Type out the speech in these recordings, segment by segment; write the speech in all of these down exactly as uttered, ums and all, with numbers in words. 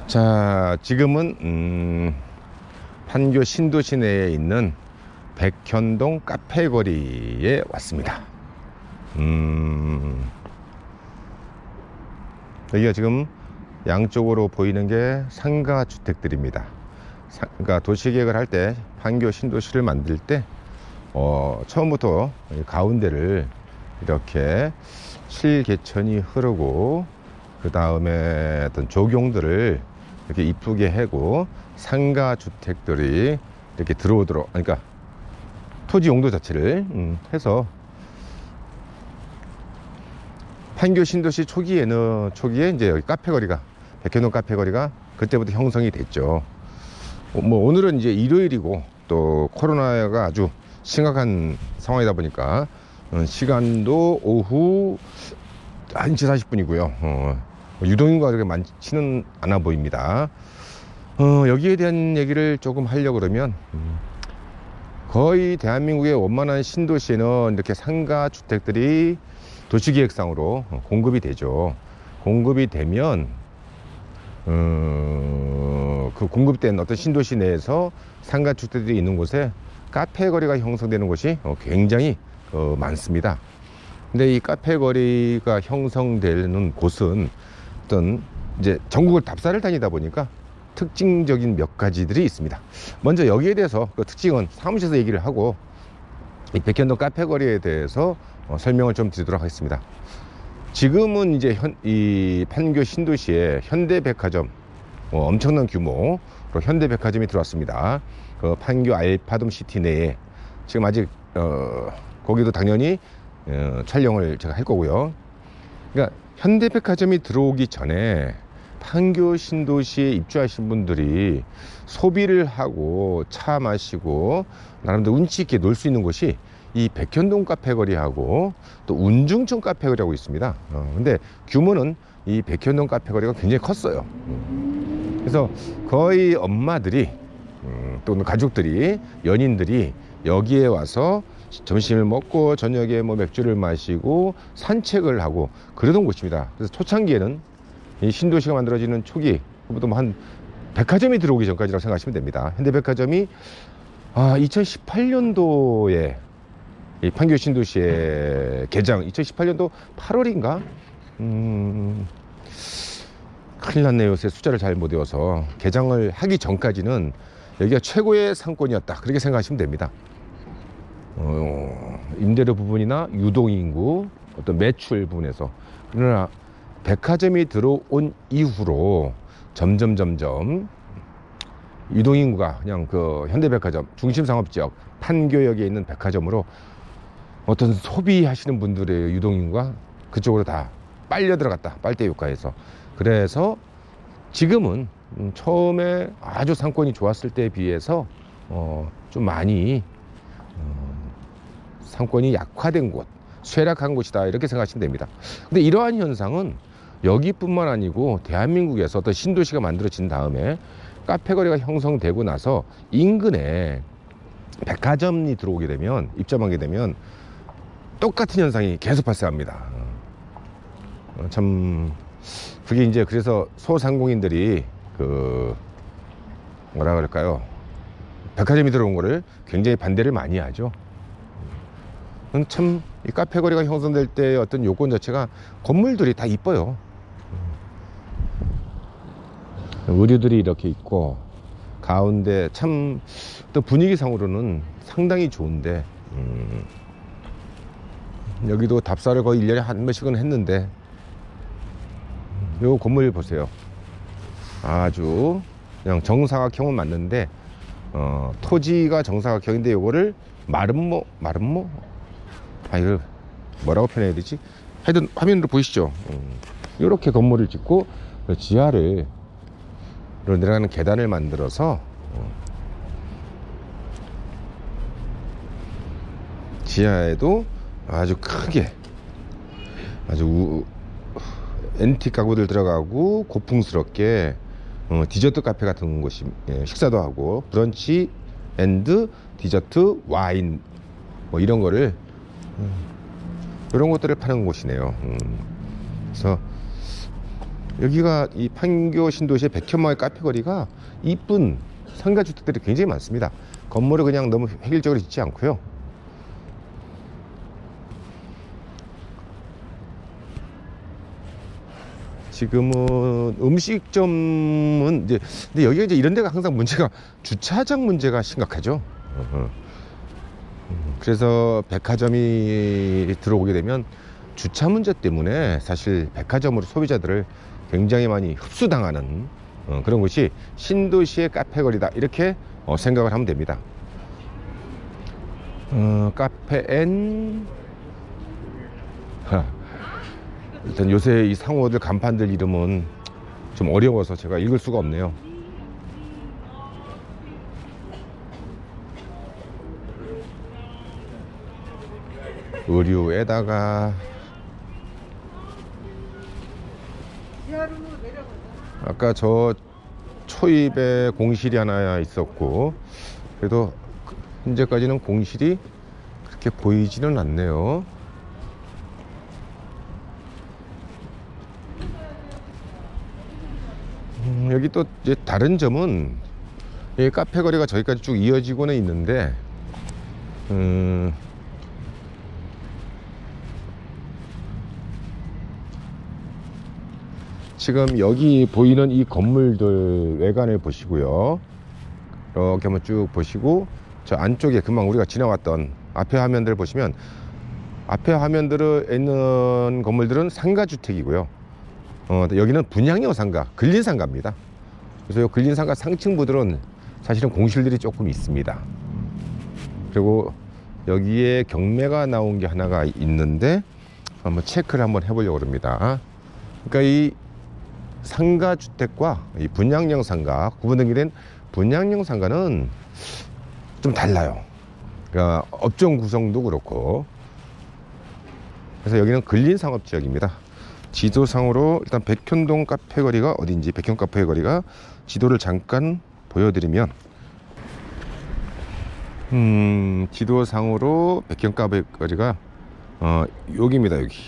자, 지금은 음, 판교 신도시 내에 있는 백현동 카페거리에 왔습니다. 음, 여기가 지금 양쪽으로 보이는 게 상가 주택들입니다. 사, 그러니까 도시계획을 할 때 판교 신도시를 만들 때 어, 처음부터 가운데를 이렇게 실개천이 흐르고 그 다음에 어떤 조경들을 이렇게 이쁘게 하고 상가 주택들이 이렇게 들어오도록, 그러니까 토지 용도 자체를 음, 해서 판교 신도시 초기에는 초기에 이제 여기 카페거리가 백현동 카페거리가 그때부터 형성이 됐죠. 뭐 오늘은 이제 일요일이고 또 코로나가 아주 심각한 상황이다 보니까 시간도 오후 한 시 사십 분이고요. 어, 유동인구가 그렇게 많지는 않아 보입니다. 어, 여기에 대한 얘기를 조금 하려고 그러면 음, 거의 대한민국의 원만한 신도시에는 이렇게 상가 주택들이 도시계획상으로 공급이 되죠. 공급이 되면 어, 그 공급된 어떤 신도시 내에서 상가 주택들이 있는 곳에 카페거리가 형성되는 곳이 굉장히 어, 많습니다. 근데 이 카페거리가 형성되는 곳은 어떤 이제 전국을 답사를 다니다 보니까 특징적인 몇 가지들이 있습니다. 먼저 여기에 대해서 그 특징은 사무실에서 얘기를 하고 이 백현동 카페거리에 대해서 어, 설명을 좀 드리도록 하겠습니다. 지금은 이제 현, 이 판교 신도시에 현대백화점 어, 엄청난 규모로 현대백화점이 들어왔습니다. 그 판교 알파돔 시티 내에 지금 아직 어, 거기도 당연히 어, 촬영을 제가 할 거고요. 그러니까 현대백화점이 들어오기 전에 판교 신도시에 입주하신 분들이 소비를 하고 차 마시고 나름대로 운치 있게 놀 수 있는 곳이 이 백현동 카페거리하고 또 운중천 카페거리하고 있습니다. 어, 근데 규모는 이 백현동 카페거리가 굉장히 컸어요. 그래서 거의 엄마들이 음, 또는 가족들이, 연인들이 여기에 와서 점심을 먹고 저녁에 뭐 맥주를 마시고 산책을 하고 그러던 곳입니다. 그래서 초창기에는 이 신도시가 만들어지는 초기, 그보다 뭐 한 백화점이 들어오기 전까지라고 생각하시면 됩니다. 현대백화점이 아, 이천십팔 년도에 이 판교 신도시의 개장, 이천십팔 년도 팔월인가? 음, 큰일 났네요. 요새 숫자를 잘 못 외워서. 개장을 하기 전까지는 여기가 최고의 상권이었다, 그렇게 생각하시면 됩니다. 어, 임대료 부분이나 유동인구, 어떤 매출 부분에서. 그러나 백화점이 들어온 이후로 점점 점점 유동인구가 그냥 그 현대백화점 중심상업지역 판교역에 있는 백화점으로 어떤 소비하시는 분들의 유동인구가 그쪽으로 다 빨려 들어갔다, 빨대 효과에서. 그래서 지금은 처음에 아주 상권이 좋았을 때에 비해서 어, 좀 많이 어, 상권이 약화된 곳, 쇠락한 곳이다, 이렇게 생각하시면 됩니다. 근데 이러한 현상은 여기뿐만 아니고 대한민국에서 어떤 신도시가 만들어진 다음에 카페거리가 형성되고 나서 인근에 백화점이 들어오게 되면, 입점하게 되면 똑같은 현상이 계속 발생합니다. 어, 참 그게 이제 그래서 소상공인들이 그 뭐라 그럴까요, 백화점이 들어온 거를 굉장히 반대를 많이 하죠. 참 이 카페거리가 형성될 때 어떤 요건 자체가 건물들이 다 이뻐요. 의류들이 이렇게 있고 가운데 참 또 분위기상으로는 상당히 좋은데 음, 여기도 답사를 거의 일 년에 한 번씩은 했는데 요 건물 보세요. 아주 그냥 정사각형은 맞는데 어, 토지가 정사각형인데 요거를 마름모 마름모 아 이거 뭐라고 표현해야 되지? 하여튼 화면으로 보이시죠? 음, 이렇게 건물을 짓고 지하를 내려가는 계단을 만들어서 어, 지하에도 아주 크게 아주 우, 앤틱 가구들 들어가고 고풍스럽게 어, 디저트 카페 같은 곳이, 예, 식사도 하고 브런치 앤드 디저트 와인 뭐 이런 거를 음, 이런 것들을 파는 곳이네요. 음, 그래서 여기가 이 판교 신도시의 백현마을 카페거리가 이쁜 상가주택들이 굉장히 많습니다. 건물을 그냥 너무 획일적으로 짓지 않고요. 지금은 음식점은 이제, 근데 여기가 이제 이런 데가 항상 문제가 주차장 문제가 심각하죠. 그래서 백화점이 들어오게 되면 주차 문제 때문에 사실 백화점으로 소비자들을 굉장히 많이 흡수당하는 그런 곳이 신도시의 카페거리다, 이렇게 생각을 하면 됩니다. 어, 카페엔 일단 요새 이 상호들 간판들 이름은 좀 어려워서 제가 읽을 수가 없네요. 의류에다가 아까 저 초입에 공실이 하나 있었고, 그래도 현재까지는 공실이 그렇게 보이지는 않네요. 음, 여기 또 이제 다른 점은 이 카페 거리가 저기까지 쭉 이어지고는 있는데, 음, 지금 여기 보이는 이 건물들 외관을 보시고요. 이렇게 한번 쭉 보시고, 저 안쪽에 금방 우리가 지나왔던 앞에 화면들을 보시면, 앞에 화면들에 있는 건물들은 상가주택이고요. 어, 여기는 분양형 상가, 근린 상가입니다. 그래서 이 근린 상가 상층부들은 사실은 공실들이 조금 있습니다. 그리고 여기에 경매가 나온 게 하나가 있는데 한번 체크를 한번 해보려고 합니다. 그러니까 이 상가주택과 이 분양형 상가, 구분등이 된 분양형 상가는 좀 달라요. 그러니까 업종 구성도 그렇고. 그래서 여기는 근린상업지역입니다. 지도상으로 일단 백현동 카페거리가 어딘지, 백현 카페거리가 지도를 잠깐 보여드리면, 음, 지도상으로 백현 카페거리가 어, 여기입니다. 여기.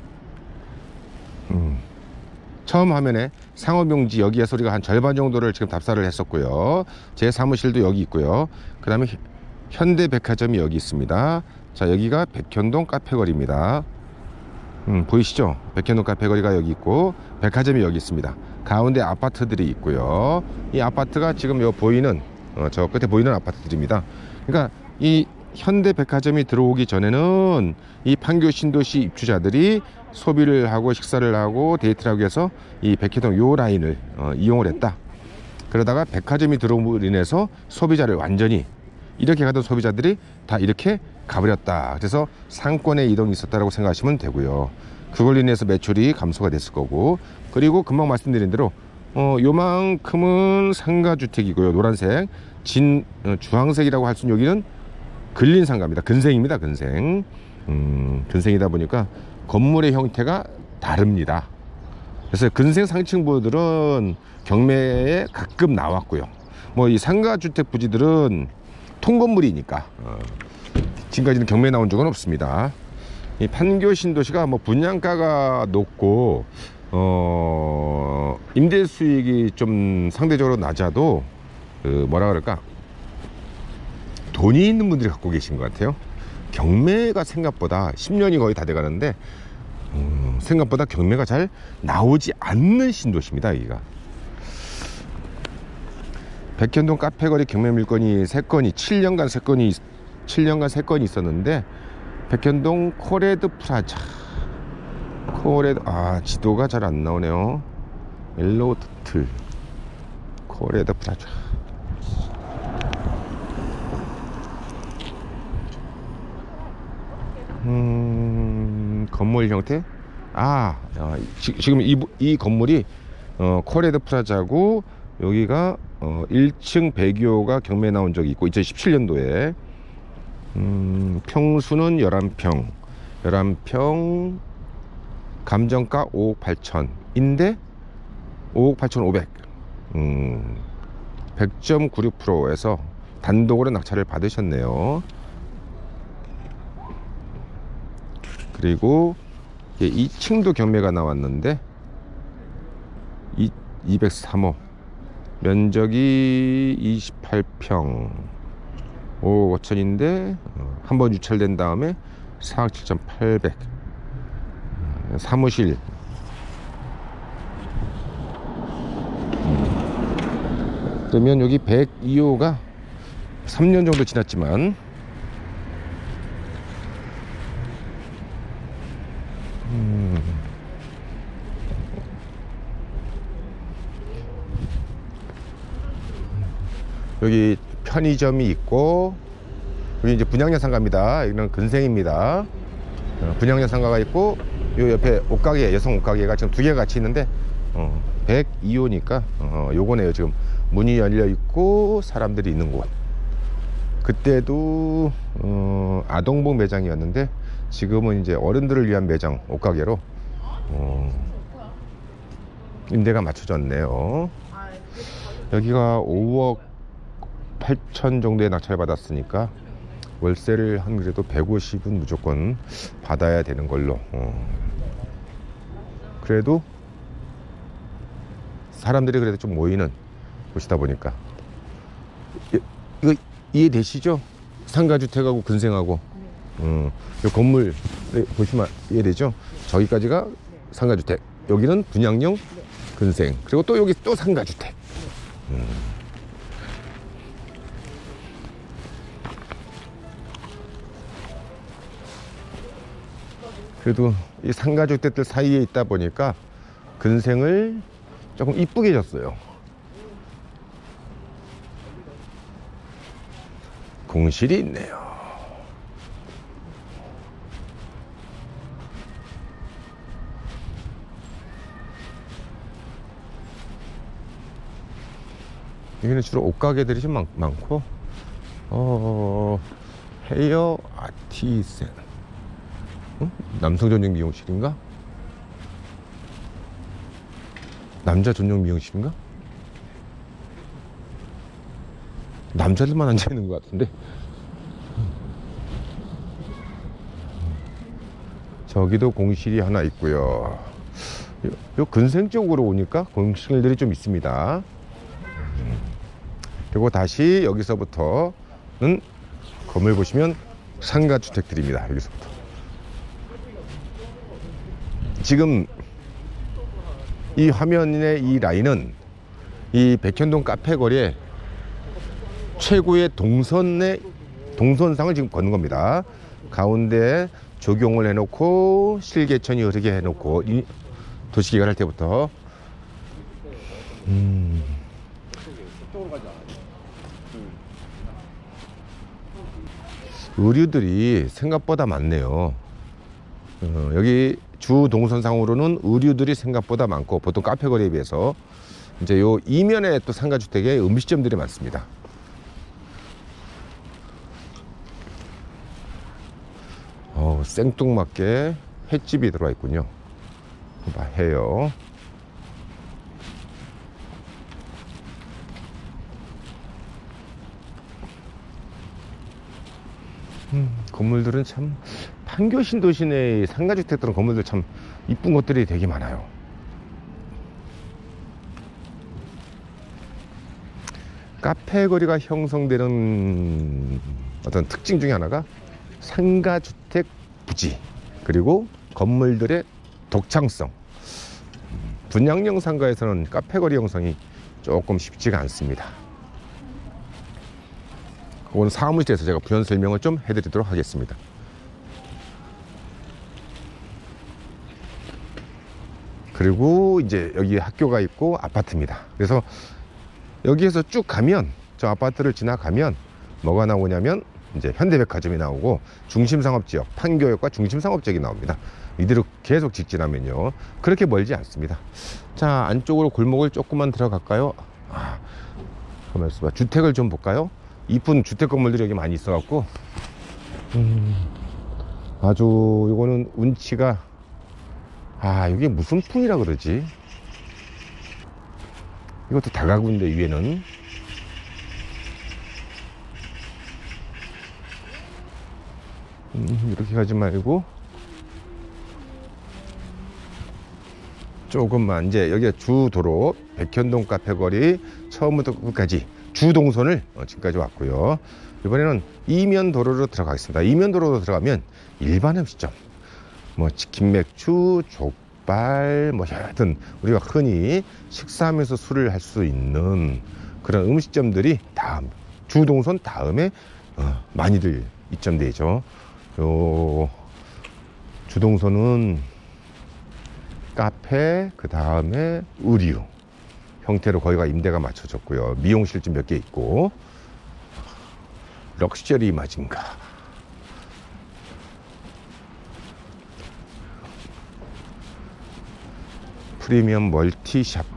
음. 처음 화면에 상업용지, 여기에 소리가 한 절반 정도를 지금 답사를 했었고요. 제 사무실도 여기 있고요. 그 다음에 현대백화점이 여기 있습니다. 자, 여기가 백현동 카페거리입니다. 음, 보이시죠? 백현동 카페거리가 여기 있고 백화점이 여기 있습니다. 가운데 아파트들이 있고요. 이 아파트가 지금 요 보이는 어, 저 끝에 보이는 아파트들입니다. 그러니까 이 현대백화점이 들어오기 전에는 이 판교 신도시 입주자들이 소비를 하고 식사를 하고 데이트를 하기 위해서 이 백현동 요 라인을 어, 이용을 했다. 그러다가 백화점이 들어옴으로 인해서 소비자를 완전히, 이렇게 가던 소비자들이 다 이렇게 가버렸다. 그래서 상권의 이동이 있었다라고 생각하시면 되고요. 그걸로 인해서 매출이 감소가 됐을 거고, 그리고 금방 말씀드린 대로 어, 요만큼은 상가주택이고요. 노란색, 진 어, 주황색이라고 할 수 있는 여기는 근린상가입니다. 근생입니다. 근생. 음, 근생이다 보니까 건물의 형태가 다릅니다. 그래서 근생 상층부들은 경매에 가끔 나왔고요. 뭐 이 상가주택 부지들은 통건물이니까 어, 지금까지는 경매에 나온 적은 없습니다. 이 판교 신도시가 뭐 분양가가 높고 어, 임대 수익이 좀 상대적으로 낮아도 그 뭐라 그럴까, 돈이 있는 분들이 갖고 계신 것 같아요. 경매가 생각보다 십 년이 거의 다 돼가는데 음, 생각보다 경매가 잘 나오지 않는 신도시입니다. 여기가 백현동 카페거리 경매 물건이 세 건이 칠 년간 세 건이 칠 년간 세 건이 있었는데, 백현동 코레드 프라자, 코레드, 아 지도가 잘 안 나오네요. 옐로우 터틀 코레드 프라자. 음, 건물 형태? 아, 아 지, 지금 이, 이 건물이 어, 코레드 프라자고, 여기가 어, 일 층 백이 호가 경매 나온 적이 있고 이천십칠 년도에 음, 평수는 열한 평, 열한 평, 감정가 오억 팔천인데 오억 팔천오백, 음, 백 점 구육 퍼센트에서 단독으로 낙찰을 받으셨네요. 그리고 이 층도 경매가 나왔는데 이백삼 호, 면적이 이십팔 평, 오억 오천인데 한번 유찰된 다음에 사억 칠천팔백. 사무실, 그러면 여기 백이 호가 삼 년 정도 지났지만 음, 여기 편의점이 있고, 여기 이제 분양야 상가입니다. 여기는 근생입니다. 분양야 상가가 있고, 요 옆에 옷가게, 여성 옷가게가 지금 두 개가 같이 있는데 어, 백이 호니까 어, 요거네요. 지금 문이 열려 있고 사람들이 있는 곳. 그때도 어, 아동복 매장이었는데 지금은 이제 어른들을 위한 매장, 옷가게로 어, 임대가 맞춰졌네요. 여기가 오억 팔천 정도에 낙찰 받았으니까 월세를 한 그래도 백오십은 무조건 받아야 되는 걸로. 어. 그래도 사람들이 그래도 좀 모이는 곳이다 보니까. 이, 이거 이해되시죠? 상가주택하고 근생하고. 음, 이 건물 보시면 이해되죠? 저기까지가 상가주택, 여기는 분양용 근생, 그리고 또 여기 또 상가주택. 음. 그래도 이 상가주택들 사이에 있다 보니까 근생을 조금 이쁘게 졌어요. 공실이 있네요. 여기는 주로 옷가게들이 좀 많, 많고 어, 헤어 아티센, 응? 남성 전용 미용실인가? 남자 전용 미용실인가? 남자들만 앉아있는 것 같은데. 저기도 공실이 하나 있고요. 요, 요 근생 쪽으로 오니까 공실들이 좀 있습니다. 그리고 다시 여기서부터는 건물 보시면 상가주택들입니다. 여기서부터 지금 이 화면의 이 라인은 이 백현동 카페거리의 최고의 동선의 동선상을 지금 걷는 겁니다. 가운데 조경을 해놓고 실개천이 흐르게 해놓고, 이 도시계획을 할 때부터 음. 의류들이 생각보다 많네요. 어, 여기 주 동선상으로는 의류들이 생각보다 많고, 보통 카페거리에 비해서 이제 요 이면에 또 상가주택에 음식점들이 많습니다. 어, 생뚱맞게 횟집이 들어와 있군요. 봐, 해요. 음, 건물들은 참, 판교 신도시 내 상가주택들은 건물들 참 이쁜 것들이 되게 많아요. 카페 거리가 형성되는 어떤 특징 중에 하나가 상가주택 부지, 그리고 건물들의 독창성. 분양형 상가에서는 카페 거리 형성이 조금 쉽지가 않습니다. 그건 사무실에서 제가 부연 설명을 좀 해드리도록 하겠습니다. 그리고 이제 여기 학교가 있고 아파트입니다. 그래서 여기에서 쭉 가면, 저 아파트를 지나가면 뭐가 나오냐면 이제 현대백화점이 나오고 중심상업지역, 판교역과 중심상업지역이 나옵니다. 이대로 계속 직진하면요, 그렇게 멀지 않습니다. 자, 안쪽으로 골목을 조금만 들어갈까요? 아, 가만있어 봐. 주택을 좀 볼까요? 이쁜 주택 건물들이 여기 많이 있어갖고 음, 아주 요거는 운치가, 아, 이게 무슨 풍이라 그러지? 이것도 다가구인데 위에는 음, 이렇게 가지 말고 조금만 이제 여기가 주도로 백현동 카페거리 처음부터 끝까지 주동선을 어, 지금까지 왔고요. 이번에는 이면도로로 들어가겠습니다. 이면도로로 들어가면 일반 음식점, 뭐 치킨 맥주, 족발, 뭐 하여튼 우리가 흔히 식사하면서 술을 할 수 있는 그런 음식점들이 다음 주동선 다음에 어, 많이들 입점되죠. 요 주동선은 카페, 그 다음에 의류 형태로 거기가 임대가 맞춰졌고요. 미용실 좀 몇 개 있고, 럭셔리 마징가, 프리미엄 멀티샵,